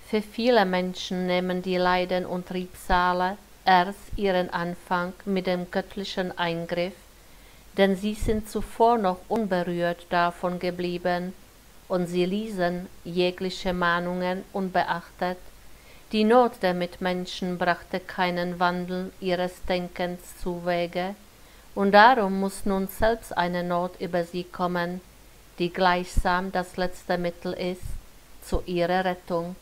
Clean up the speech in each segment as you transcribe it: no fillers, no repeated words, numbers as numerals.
Für viele Menschen nehmen die Leiden und Trübsale erst ihren Anfang mit dem göttlichen Eingriff, denn sie sind zuvor noch unberührt davon geblieben, und sie ließen jegliche Mahnungen unbeachtet. Die Not der Mitmenschen brachte keinen Wandel ihres Denkens zuwege, und darum muß nun selbst eine Not über sie kommen, die gleichsam das letzte Mittel ist zu ihrer Rettung.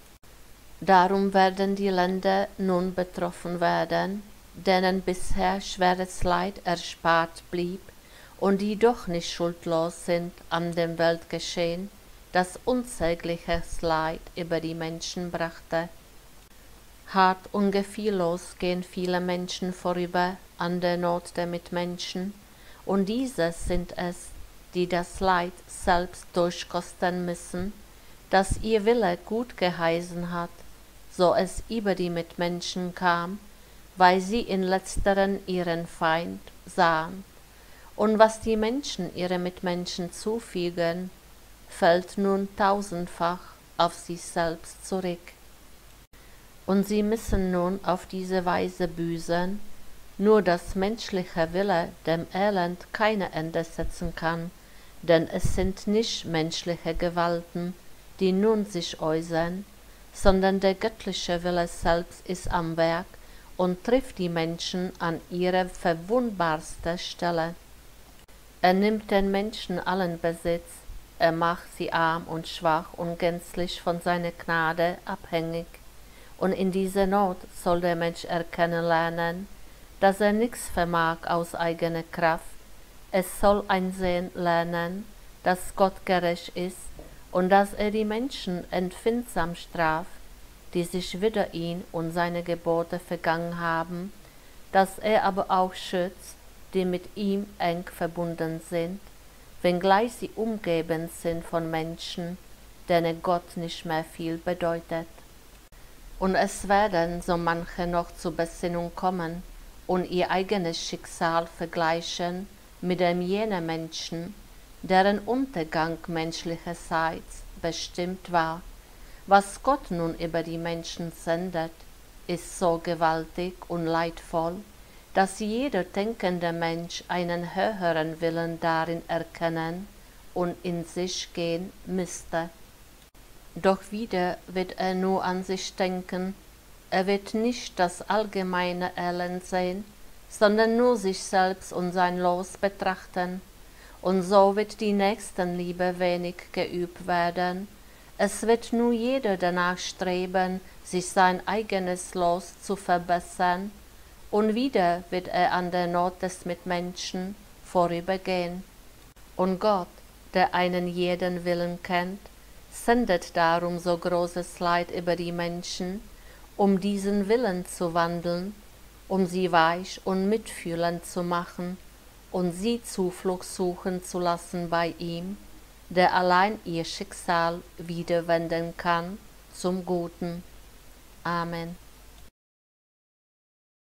Darum werden die Länder nun betroffen werden, denen bisher schweres Leid erspart blieb und die doch nicht schuldlos sind an dem Weltgeschehen, das unsägliches Leid über die Menschen brachte. Hart und gefühllos gehen viele Menschen vorüber an der Not der Mitmenschen, und diese sind es, die das Leid selbst durchkosten müssen, das ihr Wille gut geheißen hat, so es über die Mitmenschen kam, weil sie in letzteren ihren Feind sahen. Und was die Menschen ihre Mitmenschen zufügen, fällt nun tausendfach auf sich selbst zurück. Und sie müssen nun auf diese Weise büßen, nur das menschliche Wille dem Elend keine Ende setzen kann, denn es sind nicht menschliche Gewalten, die nun sich äußern, sondern der göttliche Wille selbst ist am Werk und trifft die Menschen an ihre verwundbarste Stelle. Er nimmt den Menschen allen Besitz, er macht sie arm und schwach und gänzlich von seiner Gnade abhängig, und in dieser Not soll der Mensch erkennen lernen, dass er nichts vermag aus eigener Kraft. Es soll einsehen lernen, dass Gott gerecht ist und dass er die Menschen empfindsam straft, die sich wider ihn und seine Gebote vergangen haben, dass er aber auch schützt, die mit ihm eng verbunden sind, wenngleich sie umgeben sind von Menschen, denen Gott nicht mehr viel bedeutet. Und es werden so manche noch zur Besinnung kommen und ihr eigenes Schicksal vergleichen mit dem jener Menschen, deren Untergang menschlicherseits bestimmt war. Was Gott nun über die Menschen sendet, ist so gewaltig und leidvoll, dass jeder denkende Mensch einen höheren Willen darin erkennen und in sich gehen müsste. Doch wieder wird er nur an sich denken, er wird nicht das allgemeine Elend sehen, sondern nur sich selbst und sein Los betrachten, und so wird die Nächstenliebe wenig geübt werden. Es wird nur jeder danach streben, sich sein eigenes Los zu verbessern, und wieder wird er an der Not des Mitmenschen vorübergehen. Und Gott, der einen jeden Willen kennt, sendet darum so großes Leid über die Menschen, um diesen Willen zu wandeln, um sie weich und mitfühlend zu machen und sie Zuflucht suchen zu lassen bei ihm, der allein ihr Schicksal wieder wenden kann zum Guten. Amen.